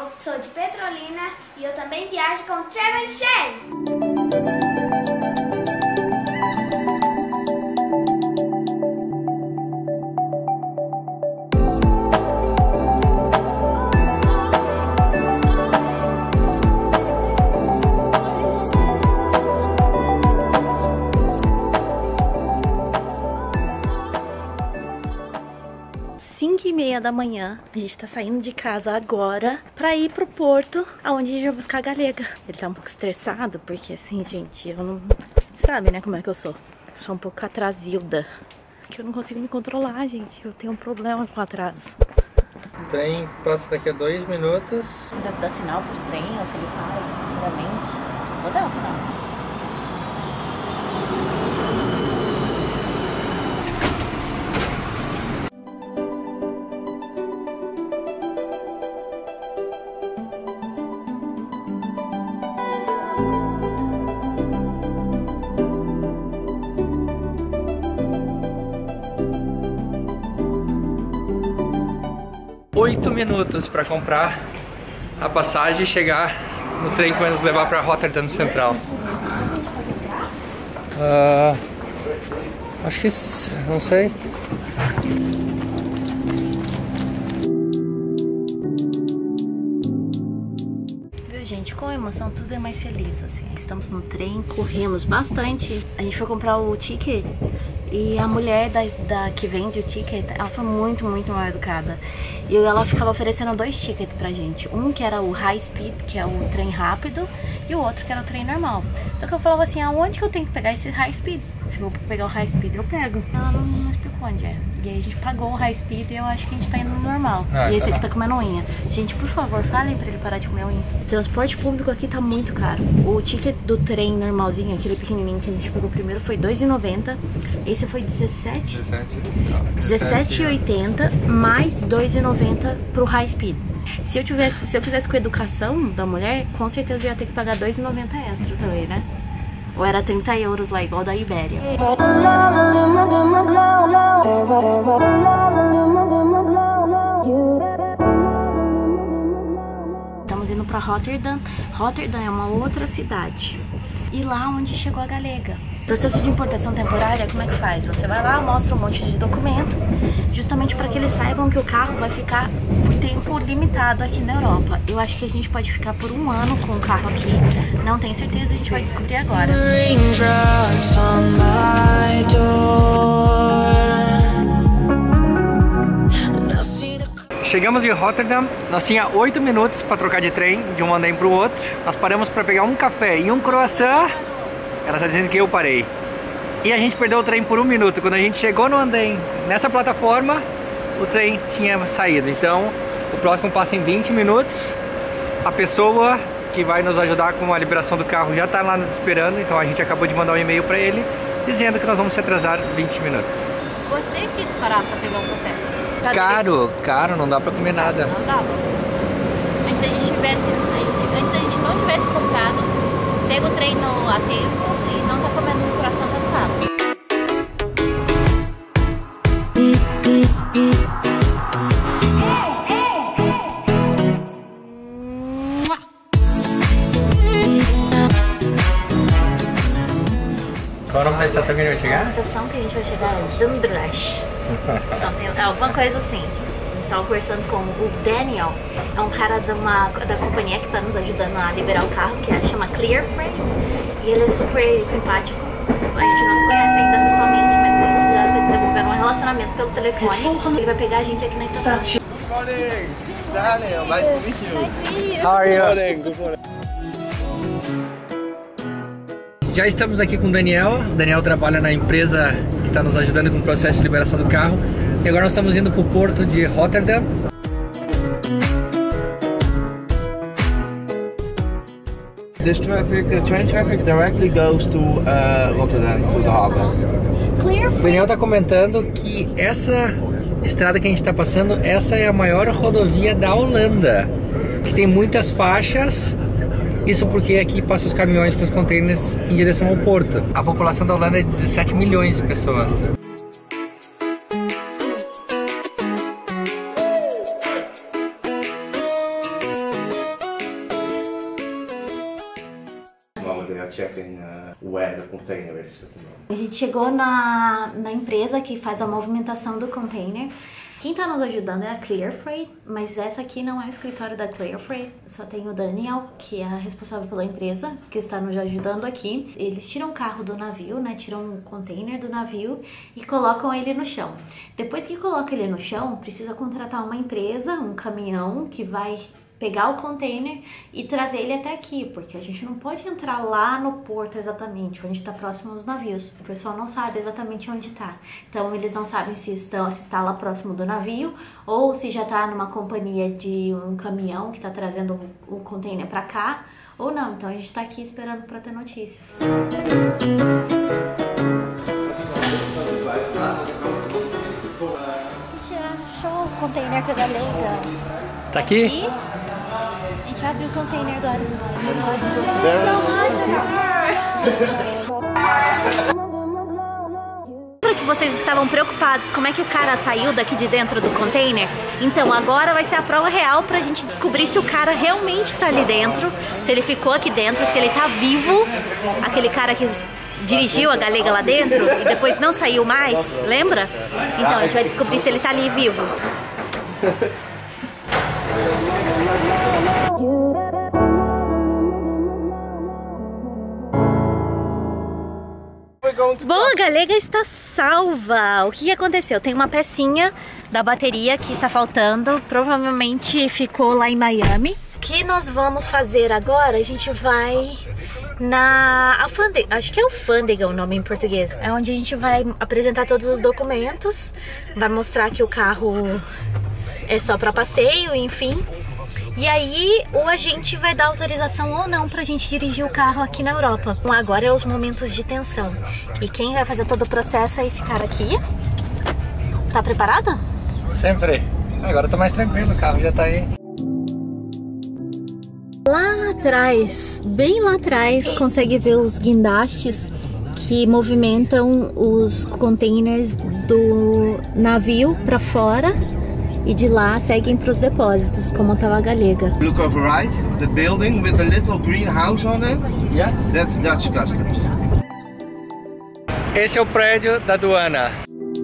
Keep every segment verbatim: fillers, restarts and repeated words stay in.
eu sou de Petrolina e eu também viajo com Travel and Share. cinco e meia da manhã, a gente tá saindo de casa agora pra ir pro porto, aonde a gente vai buscar a Galega. Ele tá um pouco estressado, porque assim, gente, eu não... Sabe, né, como é que eu sou? Eu sou um pouco atrasilda, porque eu não consigo me controlar, gente. Eu tenho um problema com atraso. O trem passa daqui a dois minutos. Se dá pra dar sinal pro trem, ou se ele para, sinceramente. Vou dar um sinal. Oito minutos para comprar a passagem e chegar no trem que vai nos levar para Rotterdam Central. Uh, acho que não sei. Viu, gente? Com emoção tudo é mais feliz, assim. Estamos no trem, corremos bastante. A gente foi comprar o ticket. E a mulher da, da, que vende o ticket, ela foi muito, muito mal educada. E ela ficava oferecendo dois tickets pra gente. Um que era o High Speed, que é o trem rápido, e o outro que era o trem normal. Só que eu falava assim, aonde que eu tenho que pegar esse High Speed? Se eu pegar o High Speed, eu pego. Ela não, não explicou onde é. E aí a gente pagou o High Speed e eu acho que a gente tá indo no normal. Ah, e esse tá aqui tá comendo unha. Gente, por favor, falem pra ele parar de comer unha. O transporte público aqui tá muito caro. O ticket do trem normalzinho, aquele pequenininho que a gente pegou primeiro, foi dois reais e noventa centavos. Esse foi dezessete reais e oitenta centavos mais dois reais e noventa centavos pro High Speed. Se eu tivesse, se eu fizesse com educação da mulher, com certeza eu ia ter que pagar dois reais e noventa centavos extra também, né? Ou era trinta euros lá, igual da Ibéria. Estamos indo para Rotterdam. Rotterdam é uma outra cidade. E lá onde chegou a Galega. Processo de importação temporária, como é que faz? Você vai lá, mostra um monte de documento, justamente para que eles saibam que o carro vai ficar por tempo limitado aqui na Europa. Eu acho que a gente pode ficar por um ano com o carro aqui. Não tenho certeza, a gente vai descobrir agora. Chegamos em Rotterdam, nós tínhamos oito minutos para trocar de trem de um andém para o outro. Nós paramos para pegar um café e um croissant. Ela está dizendo que eu parei. E a gente perdeu o trem por um minuto. Quando a gente chegou no andém, nessa plataforma, o trem tinha saído. Então, o próximo passa em vinte minutos. A pessoa que vai nos ajudar com a liberação do carro já está lá nos esperando. Então, a gente acabou de mandar um e-mail para ele, dizendo que nós vamos se atrasar vinte minutos. Você quis parar para pegar um café? Caro, caro, não dá pra comer nada. Não dava. Antes a gente tivesse, a gente, antes a gente não tivesse comprado, pego o trem no a tempo e não tá comendo um coração tão caro. Qual é o nome da estação que a gente vai chegar? A estação que a gente vai chegar é Zandras. É alguma coisa assim. A gente estava conversando com o Daniel, é um cara de uma, da companhia que está nos ajudando a liberar o carro, que é, chama Clearframe. E ele é super simpático. A gente não se conhece ainda pessoalmente, mas a gente já está desenvolvendo um relacionamento pelo telefone. Ele vai pegar a gente aqui na estação. Good morning, Daniel. Nice to meet you. Nice to meet you. How are you? Good morning. Good morning. Já estamos aqui com o Daniel. O Daniel trabalha na empresa que está nos ajudando com o processo de liberação do carro. E agora nós estamos indo para o porto de Rotterdam. This traffic, the train traffic directly goes to uh, Rotterdam, to the harbor. O Daniel está comentando que essa estrada que a gente está passando, essa é a maior rodovia da Holanda, que tem muitas faixas. Isso porque aqui passam os caminhões com os containers em direção ao porto. A população da Holanda é dezessete milhões de pessoas. checking uh, where the container is at the moment. A gente chegou na, na empresa que faz a movimentação do container. Quem tá nos ajudando é a Clear Freight, mas essa aqui não é o escritório da Clear Freight. Só tem o Daniel, que é a responsável pela empresa, que está nos ajudando aqui. Eles tiram o carro do navio, né? Tiram o container do navio e colocam ele no chão. Depois que coloca ele no chão, precisa contratar uma empresa, um caminhão que vai pegar o container e trazer ele até aqui, porque a gente não pode entrar lá no porto exatamente, onde está próximo aos navios. O pessoal não sabe exatamente onde está. Então eles não sabem se, estão, se está lá próximo do navio ou se já está numa companhia de um caminhão que está trazendo o container para cá ou não. Então a gente está aqui esperando para ter notícias. Achou o container que eu galei? Tá aqui? aqui? A gente vai abrir o container agora. Lembra que vocês estavam preocupados como é que o cara saiu daqui de dentro do container? Então agora vai ser a prova real pra gente descobrir se o cara realmente tá ali dentro, se ele ficou aqui dentro, se ele tá vivo, aquele cara que dirigiu a galega lá dentro e depois não saiu mais, lembra? Então a gente vai descobrir se ele tá ali vivo. Bom, a galega está salva. O que aconteceu? Tem uma pecinha da bateria que tá faltando. Provavelmente ficou lá em Miami. O que nós vamos fazer agora? A gente vai na alfândega, acho que é alfândega o nome em português. É onde a gente vai apresentar todos os documentos, vai mostrar que o carro é só para passeio, enfim. E aí o agente vai dar autorização ou não pra gente dirigir o carro aqui na Europa. Bom, agora é os momentos de tensão. E quem vai fazer todo o processo é esse cara aqui. Tá preparado? Sempre. Agora eu tô mais tranquilo, o carro já tá aí. Lá atrás, bem lá atrás, consegue ver os guindastes que movimentam os containers do navio para fora e de lá seguem para os depósitos, como estava a galega. Look over right, the building with a little green house on it. Yes. That's Dutch Customs. Esse é o prédio da aduana.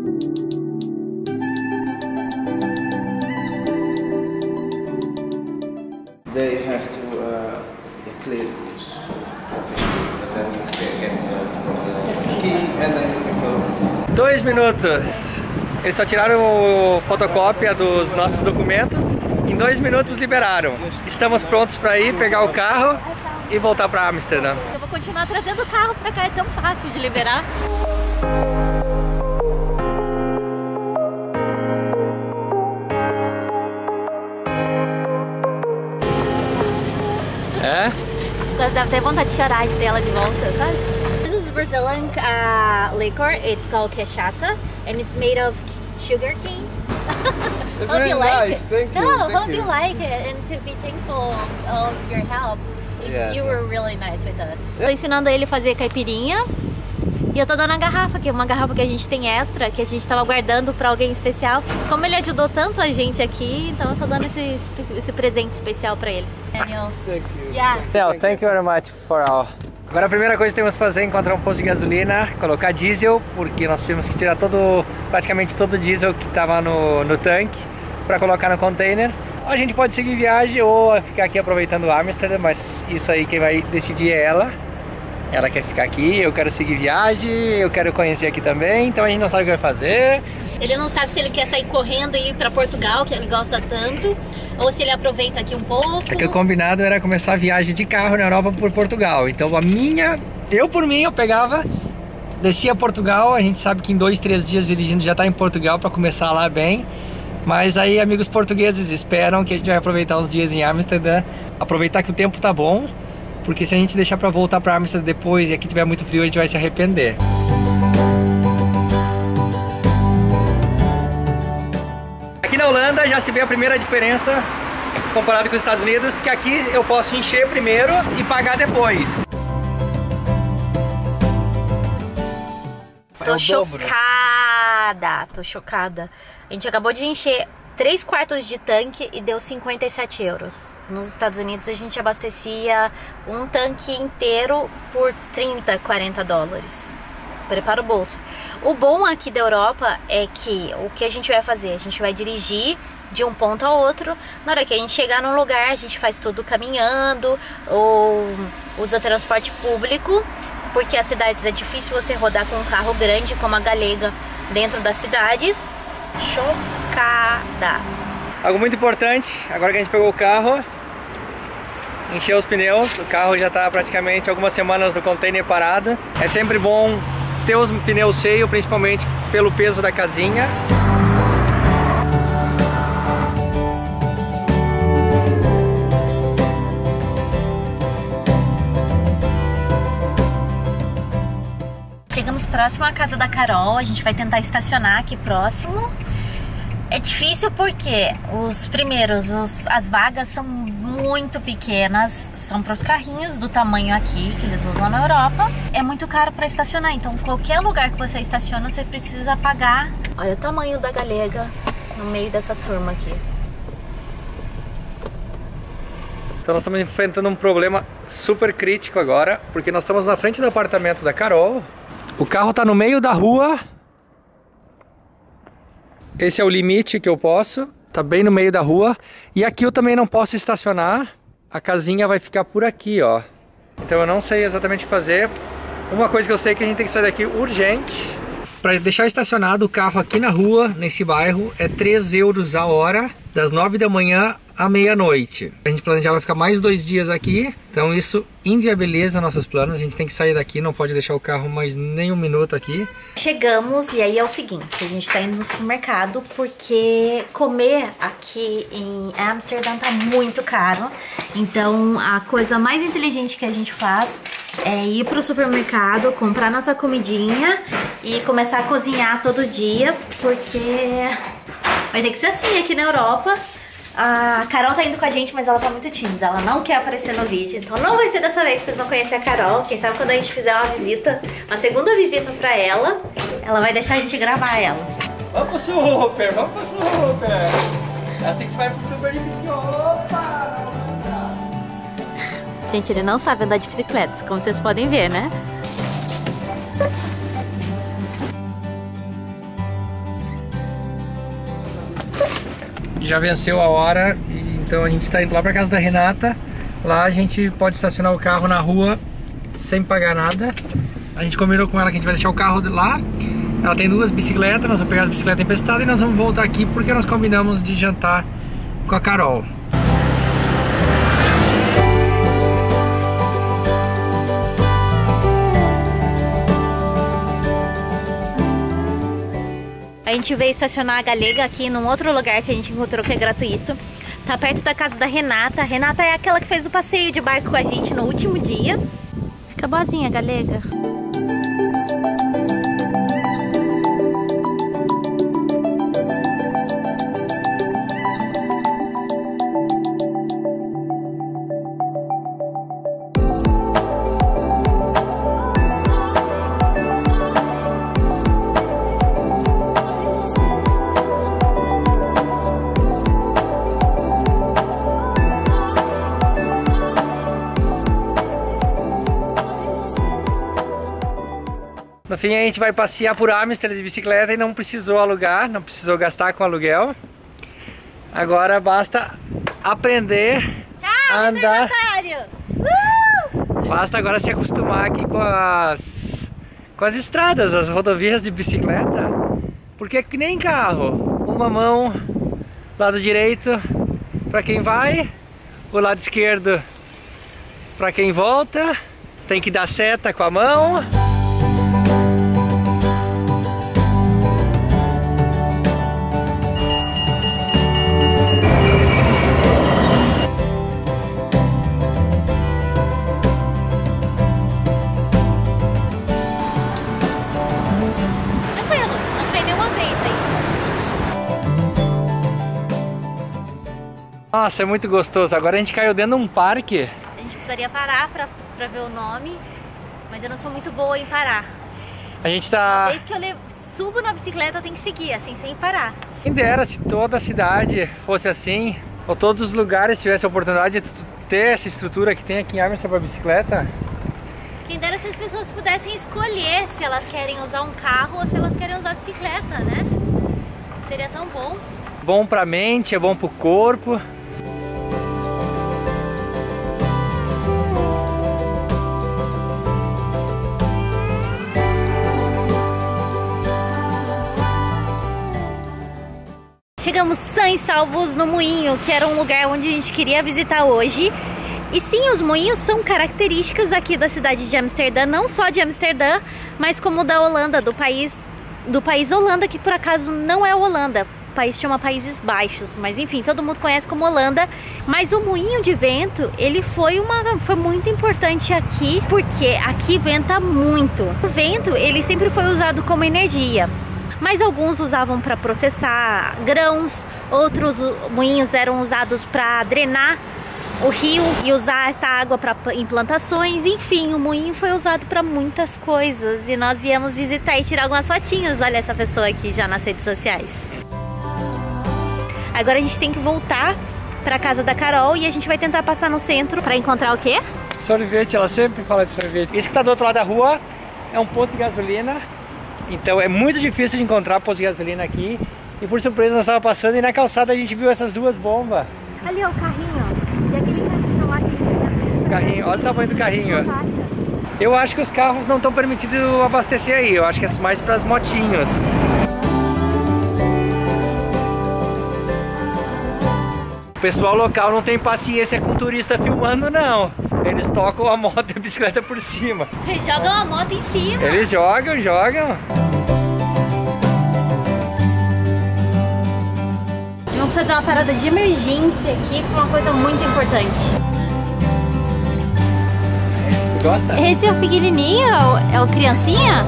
They have to uh, clear the goods, but then you can get uh, the key and then you can go. Dois minutos. Eles só tiraram a fotocópia dos nossos documentos. Em dois minutos liberaram. Estamos prontos para ir pegar o carro e voltar para Amsterdã. Eu vou continuar trazendo o carro para cá, é tão fácil de liberar. É? Dá até vontade de chorar de ter ela de volta, sabe? This is Brazilian uh, liquor. It's called cachaça, and it's made of sugar cane. It's hope really you like nice. it. Thank you. No, Thank hope you. you like it, and to be thankful of your help. You, Yeah, you yeah. were really nice with us. Tô ensinando ele a fazer caipirinha. E eu tô dando a garrafa, que é uma garrafa que a gente tem extra, que a gente tava guardando pra alguém especial. Como ele ajudou tanto a gente aqui, então eu tô dando esse, esse presente especial pra ele. Daniel. Thank you. Yeah. Daniel, thank you very much for all. Agora a primeira coisa que temos que fazer é encontrar um posto de gasolina, colocar diesel, porque nós tivemos que tirar todo, praticamente todo o diesel que estava no, no tanque para colocar no container. A gente pode seguir viagem ou ficar aqui aproveitando Amsterdã, mas isso aí quem vai decidir é ela. Ela quer ficar aqui, eu quero seguir viagem, eu quero conhecer aqui também, então a gente não sabe o que vai fazer. Ele não sabe se ele quer sair correndo e ir pra Portugal, que ele gosta tanto, ou se ele aproveita aqui um pouco. É que o combinado era começar a viagem de carro na Europa por Portugal. Então a minha, eu por mim, eu pegava, descia a Portugal, a gente sabe que em dois, três dias dirigindo já tá em Portugal para começar lá bem. Mas aí amigos portugueses esperam que a gente vai aproveitar uns dias em Amsterdã, aproveitar que o tempo tá bom. Porque se a gente deixar pra voltar pra Amsterdã depois e aqui tiver muito frio, a gente vai se arrepender. Aqui na Holanda já se vê a primeira diferença comparado com os Estados Unidos, que aqui eu posso encher primeiro e pagar depois. Tô chocada, tô chocada. A gente acabou de encher três quartos de tanque e deu cinquenta e sete euros. Nos Estados Unidos a gente abastecia um tanque inteiro por trinta, quarenta dólares. Prepara o bolso. O bom aqui da Europa é que o que a gente vai fazer? A gente vai dirigir de um ponto a outro. Na hora que a gente chegar num lugar, a gente faz tudo caminhando ou usa transporte público, porque as cidades é difícil você rodar com um carro grande como a Galega dentro das cidades. Chocada. Algo muito importante, agora que a gente pegou o carro, encheu os pneus, o carro já está praticamente algumas semanas no container parado. É sempre bom ter os pneus cheios, principalmente pelo peso da casinha. Chegamos próximo à casa da Carol, a gente vai tentar estacionar aqui próximo. É difícil porque os primeiros, os, as vagas são muito pequenas, são para os carrinhos do tamanho aqui que eles usam na Europa. É muito caro para estacionar, então qualquer lugar que você estaciona você precisa pagar. Olha o tamanho da Galega no meio dessa turma aqui. Então nós estamos enfrentando um problema super crítico agora, porque nós estamos na frente do apartamento da Carol. O carro está no meio da rua. Esse é o limite que eu posso, tá bem no meio da rua. E aqui eu também não posso estacionar, a casinha vai ficar por aqui, ó. Então eu não sei exatamente o que fazer. Uma coisa que eu sei é que a gente tem que sair daqui urgente. Para deixar estacionado o carro aqui na rua, nesse bairro, é três euros a hora, das nove da manhã à meia-noite. A gente planejava ficar mais dois dias aqui, então isso inviabiliza nossos planos. A gente tem que sair daqui, não pode deixar o carro mais nem um minuto aqui. Chegamos e aí é o seguinte, a gente tá indo no supermercado porque comer aqui em Amsterdã tá muito caro. Então a coisa mais inteligente que a gente faz é ir pro supermercado, comprar nossa comidinha e começar a cozinhar todo dia, porque vai ter que ser assim aqui na Europa. A Carol tá indo com a gente, mas ela tá muito tímida, ela não quer aparecer no vídeo, então não vai ser dessa vez que vocês vão conhecer a Carol. Quem sabe quando a gente fizer uma visita, uma segunda visita pra ela, ela vai deixar a gente gravar ela. Vamos pro super, vamos pro super! É assim que você vai pro super de bicicleta. Gente, ele não sabe andar de bicicleta, como vocês podem ver, né? Já venceu a hora, então a gente está indo lá para casa da Renata. Lá a gente pode estacionar o carro na rua sem pagar nada. A gente combinou com ela que a gente vai deixar o carro lá. Ela tem duas bicicletas, nós vamos pegar as bicicletas emprestadas e nós vamos voltar aqui porque nós combinamos de jantar com a Carol. A gente veio estacionar a Galega aqui num outro lugar que a gente encontrou que é gratuito. Tá perto da casa da Renata. A Renata é aquela que fez o passeio de barco com a gente no último dia. Fica boazinha, Galega. No fim a gente vai passear por Amsterdã de bicicleta e não precisou alugar, não precisou gastar com aluguel. Agora basta aprender Tchau, a andar. Uh! Basta agora se acostumar aqui com as, com as estradas, as rodovias de bicicleta. Porque é que nem carro, uma mão, lado direito para quem vai, o lado esquerdo para quem volta, tem que dar seta com a mão. Nossa, é muito gostoso. Agora a gente caiu dentro de um parque. A gente precisaria parar pra, pra ver o nome, mas eu não sou muito boa em parar. A gente tá... Desde que eu levo, subo na bicicleta, eu tenho que seguir, assim, sem parar. Quem dera se toda a cidade fosse assim, ou todos os lugares tivessem a oportunidade de ter essa estrutura que tem aqui em Amsterdã para bicicleta. Quem dera se as pessoas pudessem escolher se elas querem usar um carro ou se elas querem usar bicicleta, né? Seria tão bom. Bom pra mente, é bom pro corpo. Chegamos sãs e salvos no Moinho, que era um lugar onde a gente queria visitar hoje. E sim, os moinhos são características aqui da cidade de Amsterdã, não só de Amsterdã, mas como da Holanda, do país, do país Holanda, que por acaso não é Holanda. O país chama Países Baixos, mas enfim, todo mundo conhece como Holanda. Mas o moinho de vento, ele foi, uma, foi muito importante aqui, porque aqui venta muito. O vento, ele sempre foi usado como energia. Mas alguns usavam para processar grãos, outros moinhos eram usados para drenar o rio e usar essa água para implantações. Enfim, o moinho foi usado para muitas coisas e nós viemos visitar e tirar algumas fotinhas. Olha essa pessoa aqui já nas redes sociais. Agora a gente tem que voltar para casa da Carol e a gente vai tentar passar no centro para encontrar o quê? Sorvete, ela sempre fala de sorvete. Isso que tá do outro lado da rua é um posto de gasolina. Então é muito difícil de encontrar posto de gasolina aqui. E por surpresa nós estávamos passando e na calçada a gente viu essas duas bombas. Ali ó, o carrinho, ó. E aquele carrinho lá que a gente tinha visto. Carrinho, olha o tamanho do carrinho. Eu acho que os carros não estão permitidos abastecer aí. Eu acho que é mais para as motinhos. O pessoal local não tem paciência com turista filmando, não. Eles tocam a moto e a bicicleta por cima. Eles jogam a moto em cima. Eles jogam, jogam. Tivemos que fazer uma parada de emergência aqui com uma coisa muito importante. Esse tu gosta? Esse é o pequenininho? É o, é o criancinha?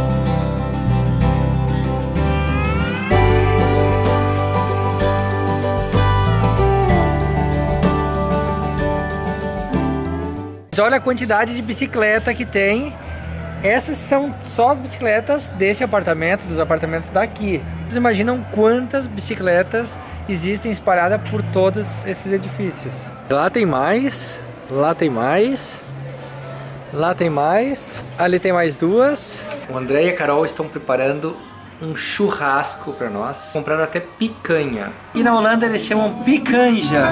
Olha a quantidade de bicicleta que tem. Essas são só as bicicletas desse apartamento, dos apartamentos daqui. Vocês imaginam quantas bicicletas existem espalhadas por todos esses edifícios? Lá tem mais, lá tem mais, lá tem mais, ali tem mais duas. O André e a Carol estão preparando um churrasco para nós. Compraram até picanha. E na Holanda eles chamam picanja.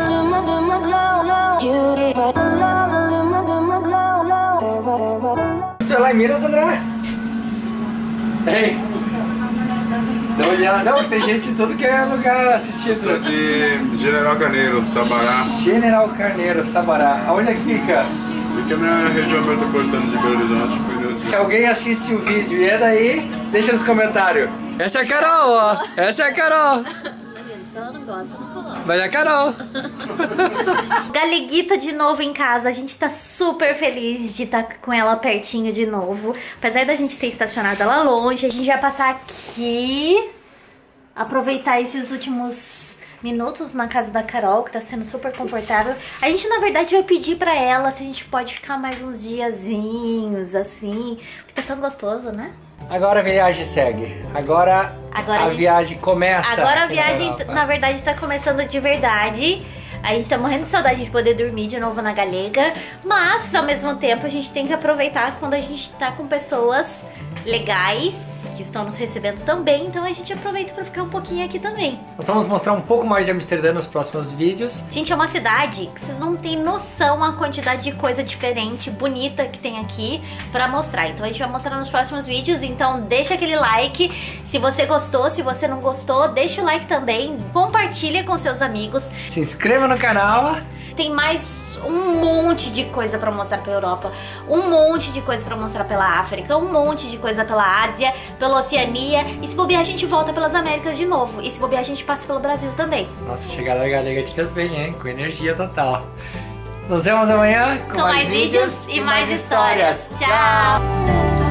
Você é lá em Minas, André? Ei! Dá uma olhada. Não, tem gente em todo que é lugar assistindo. Isso é de General Carneiro, Sabará. General Carneiro, Sabará. Aonde é que fica? Fica na região metropolitana de Belo Horizonte. Se alguém assiste o vídeo e é daí, deixa nos comentários. Essa é a Carol, ó. Essa é a Carol. Ela não gosta, não coloca. Vai a Carol. Galeguita de novo em casa. A gente tá super feliz de estar com ela pertinho de novo. Apesar da gente ter estacionado ela longe, a gente vai passar aqui, aproveitar esses últimos minutos na casa da Carol, que tá sendo super confortável. A gente, na verdade, vai pedir pra ela se a gente pode ficar mais uns diazinhos, assim, porque tá tão gostoso, né? Agora a viagem segue. Agora, Agora a, a gente... viagem começa. Agora a viagem, na verdade, tá começando de verdade. A gente tá morrendo de saudade de poder dormir de novo na Galega. Mas, ao mesmo tempo, a gente tem que aproveitar quando a gente tá com pessoas legais que estão nos recebendo também. Então a gente aproveita pra ficar um pouquinho aqui também. Nós vamos mostrar um pouco mais de Amsterdã nos próximos vídeos. Gente, é uma cidade que vocês não têm noção a quantidade de coisa diferente, bonita que tem aqui pra mostrar. Então a gente vai mostrar nos próximos vídeos. Então deixa aquele like se você gostou. Se você não gostou, deixa o like também. Compartilha com seus amigos. Se inscreva no canal. Tem mais um monte de coisa pra mostrar pela Europa, um monte de coisa pra mostrar pela África, um monte de coisa pela Ásia, pela Oceania. E se bobear, a gente volta pelas Américas de novo. E se bobear, a gente passa pelo Brasil também. Nossa, chegada da Galega te fez bem, hein? Com energia total. Nos vemos amanhã com, com mais, mais vídeos e mais, mais histórias. histórias. Tchau!